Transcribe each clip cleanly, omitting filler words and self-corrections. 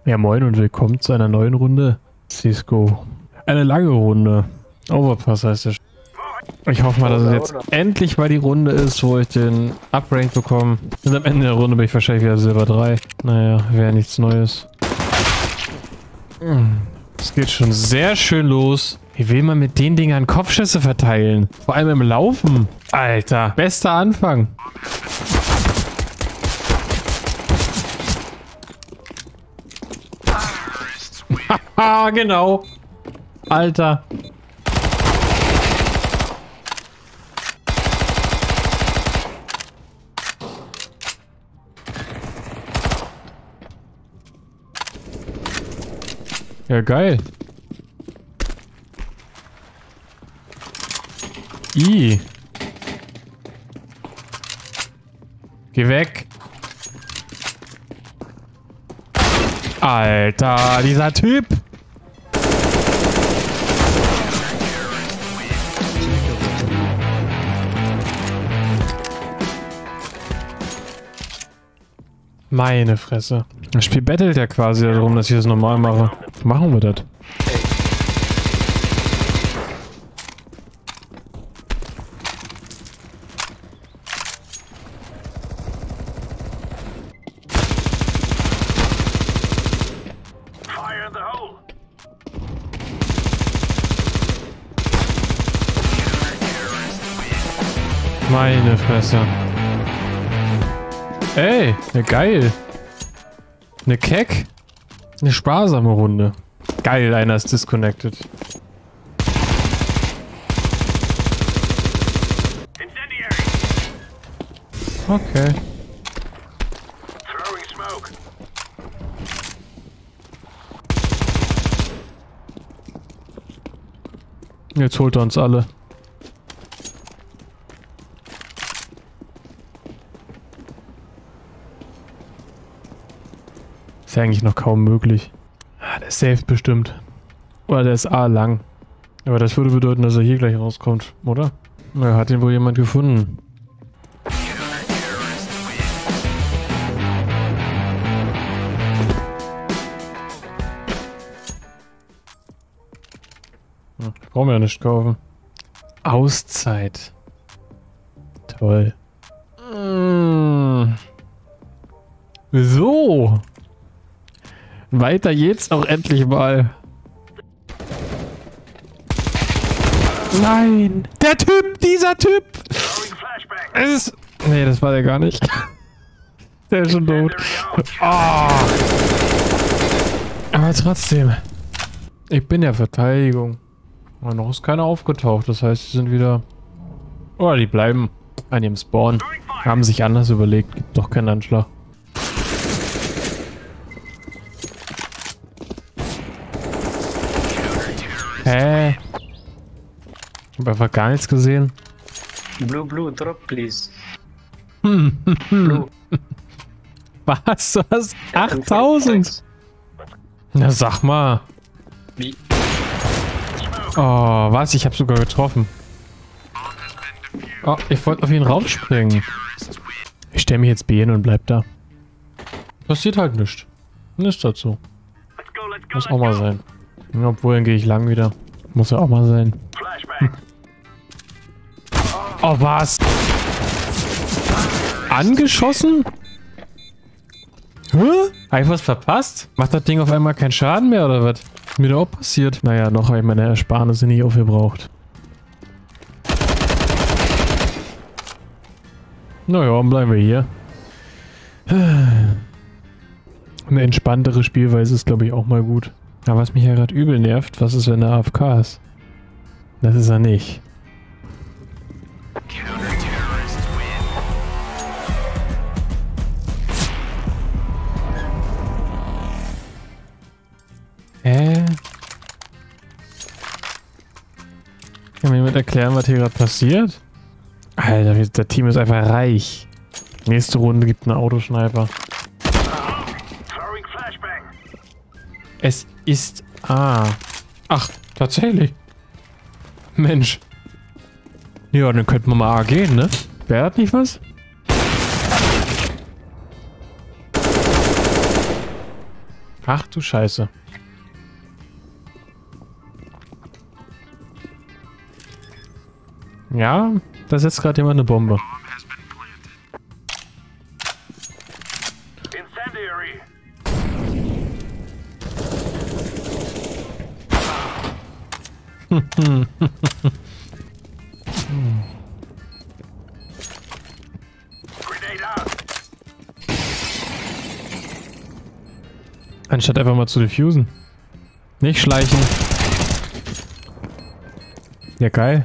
Ja, moin und willkommen zu einer neuen Runde CSGO. Eine lange Runde. Overpass heißt es. Ich hoffe mal, dass es jetzt endlich mal die Runde ist, wo ich den Uprank bekomme. Und am Ende der Runde bin ich wahrscheinlich wieder Silber 3. Naja, wäre nichts Neues. Es geht schon sehr schön los. Wie will man mit den Dingern Kopfschüsse verteilen? Vor allem im Laufen. Alter, bester Anfang. Haha, genau. Alter. Ja, geil. Geh weg. Alter, dieser Typ. Meine Fresse. Das Spiel bettelt ja quasi darum, dass ich das normal mache. Machen wir das. Meine Fresse. Ey, ja geil. Eine Keck. Eine sparsame Runde. Geil, einer ist disconnected. Okay. Jetzt holt er uns alle. Ist ja eigentlich noch kaum möglich. Ah, der ist safe bestimmt. Oder der ist A lang. Aber das würde bedeuten, dass er hier gleich rauskommt, oder? Na, hat ihn wohl jemand gefunden. Brauchen wir ja nicht kaufen. Auszeit. Toll. So. Weiter geht's auch endlich mal. Nein! Der Typ! Dieser Typ! Es ist... Nee, das war der gar nicht. Der ist schon tot. Oh. Aber trotzdem. Ich bin ja Verteidigung. Aber noch ist keiner aufgetaucht. Das heißt, die sind wieder... Oder die bleiben an ihrem Spawn. Haben sich anders überlegt. Gibt doch keinen Anschlag. Hä? Ich hab einfach gar nichts gesehen. Blue, drop please. Blue. Was? Du hast 8000? Na sag mal. Wie? Oh, was? Ich hab sogar getroffen. Oh, ich wollte auf ihn raufspringen. Ich stelle mich jetzt B hin und bleib da. Passiert halt nichts. Nichts dazu. Muss auch mal sein. Obwohl, dann gehe ich lang wieder. Muss ja auch mal sein. Oh, was? Angeschossen? Hä? Hab ich was verpasst? Macht das Ding auf einmal keinen Schaden mehr oder was? Ist mir da auch passiert? Naja, noch habe ich meine Ersparnisse nicht aufgebraucht. Naja, dann bleiben wir hier. Eine entspanntere Spielweise ist, glaube ich, auch mal gut. Aber was mich ja gerade übel nervt, was ist, wenn er AFK ist? Das ist er nicht. Kann mir jemand erklären, was hier gerade passiert? Alter, das Team ist einfach reich. Nächste Runde gibt eine Autoschneiper. Es ist A. Ach, tatsächlich. Mensch. Ja, dann könnten wir mal A gehen, ne? Wäre das nicht was? Ach du Scheiße. Ja, da setzt gerade jemand eine Bombe. Anstatt einfach mal zu diffusen. Nicht schleichen. Ja, geil.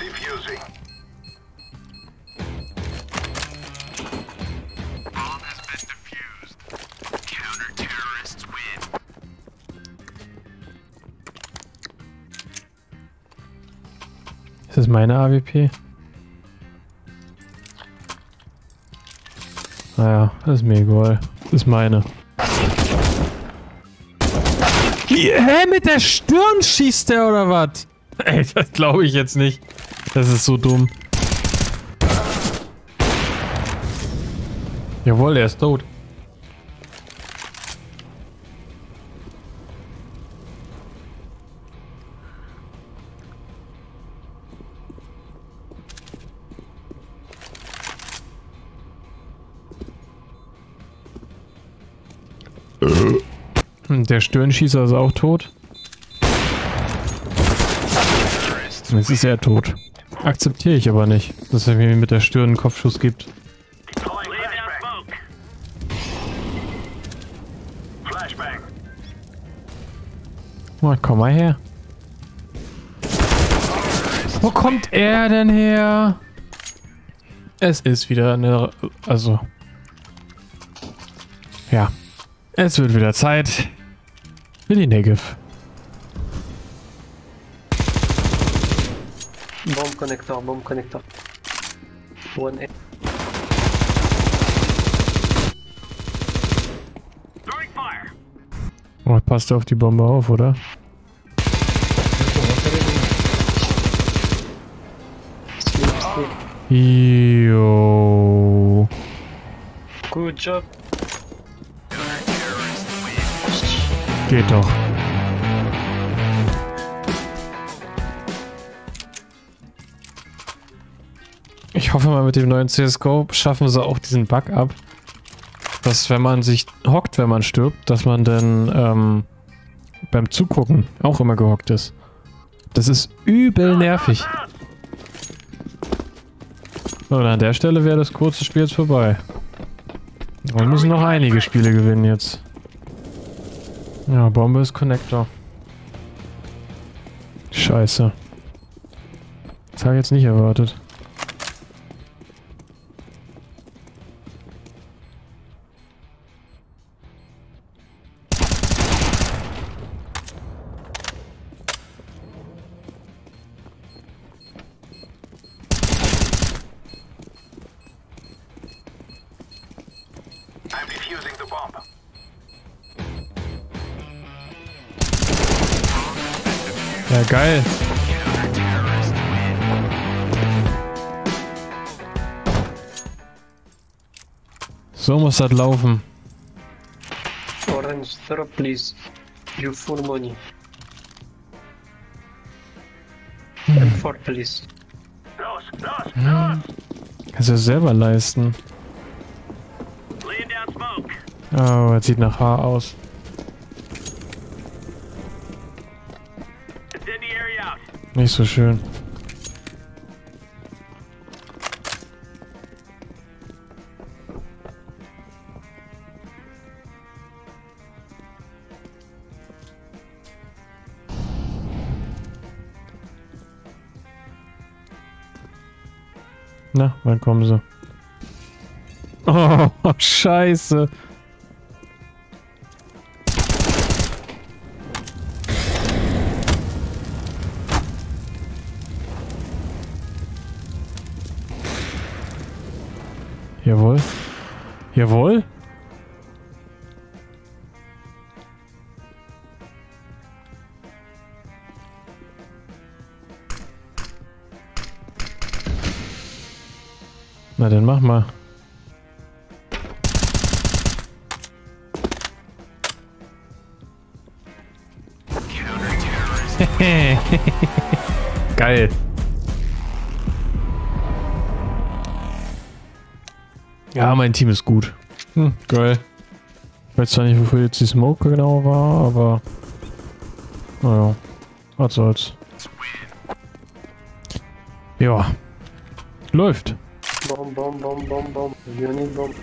Ist das meine AWP? Naja, das ist mir egal. Das ist meine. Hä, mit der Stirn schießt der oder was? Ey, das glaube ich jetzt nicht. Das ist so dumm. Jawohl, er ist tot. Der Stirnschießer ist auch tot. Jetzt ist er tot. Akzeptiere ich aber nicht, dass er mir mit der Stirn einen Kopfschuss gibt. Oh, komm mal her. Wo kommt er denn her? Es ist wieder eine... Also... Ja. Es wird wieder Zeit für die Negev. Bomb connector, bomb connector. One A. Oh, passt auf die Bombe auf, oder? Sleep. Jo. Good job. Geht doch. Ich hoffe mal, mit dem neuen CSGO schaffen sie auch diesen Bug ab, dass wenn man sich hockt, wenn man stirbt, dass man dann beim Zugucken auch immer gehockt ist. Das ist übel nervig. So, und an der Stelle wäre das kurze Spiel jetzt vorbei. Wir müssen noch einige Spiele gewinnen jetzt. Ja, Bombe ist Connector. Scheiße. Das habe ich jetzt nicht erwartet. I'm defusing the bomb. Ja, geil. So muss das laufen. Orange, drop please. You full money. M4 please. Los, los, los! Kannst du das selber leisten. Laying down smoke. Oh, das sieht nach Haar aus. Incendiary out. Nicht so schön. Na, wann kommen sie? Oh, scheiße. Jawohl. Jawohl. Na dann mach mal. Geil. Ja, mein Team ist gut. Geil. Ich weiß zwar nicht, wofür jetzt die Smoke genau war, aber... Naja, was soll's. Ja. Läuft. Bomb. Unit bomb.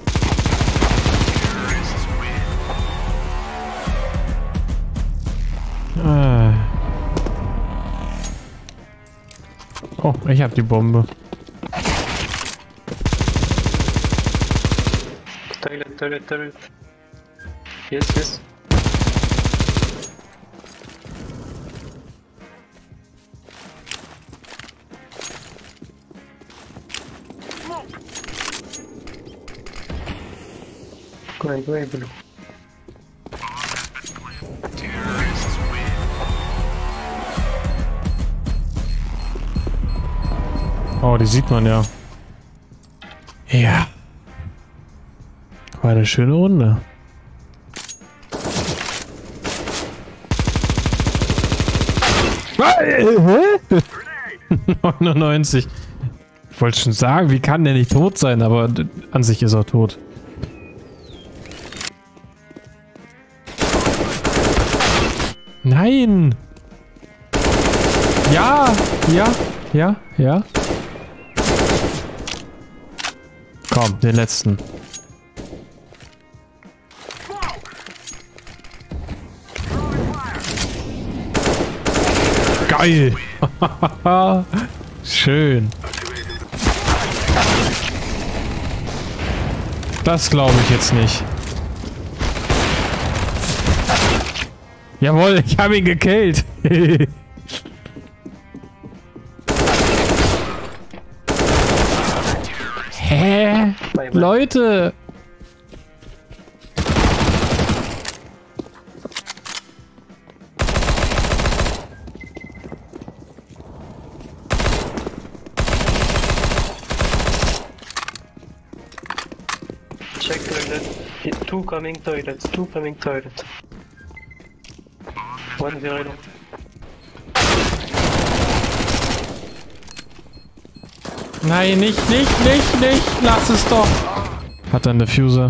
Oh, ich hab die Bombe. Toilet. Yes. Go away, blue. Oh, die sieht man ja. Ja. War eine schöne Runde. Hä? 99. Ich wollte schon sagen, wie kann der nicht tot sein, aber an sich ist er tot. Nein! Ja! Komm, den letzten. Geil! Schön. Das glaube ich jetzt nicht. Jawohl, ich habe ihn gekillt. Hä? Leute! Check toilet. Two coming toilet. One zero. Nein, nicht. Lass es doch. Hat er einen Diffuser?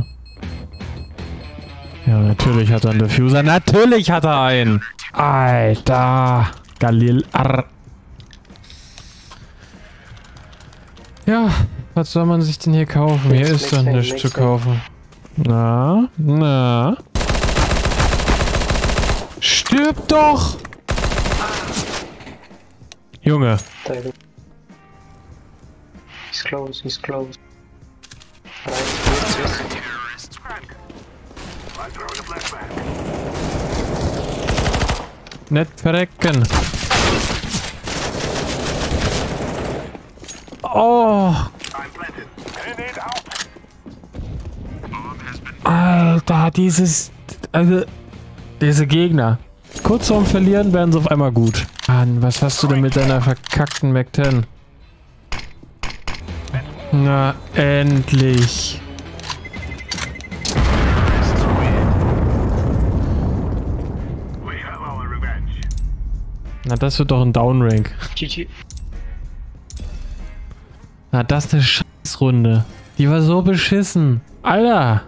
Ja, natürlich hat er einen Diffuser. Natürlich hat er einen. Alter. Galil. Arr. Ja, was soll man sich denn hier kaufen? Hier ist doch nichts zu kaufen. Na. Stirb doch! Junge. He's close. Right, yes. Nicht verrecken. Oh! Alter, diese Gegner. Kurz vorm Verlieren werden sie auf einmal gut. Mann, was hast du denn mit deiner verkackten Mac-10? Na, endlich. Na, das wird doch ein Downrank. GG. Na, das ist eine Scheißrunde. Die war so beschissen. Alter.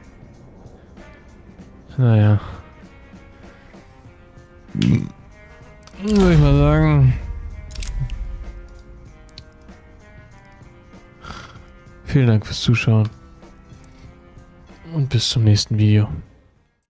Naja. Würde ich mal sagen. Vielen Dank fürs Zuschauen. Und bis zum nächsten Video.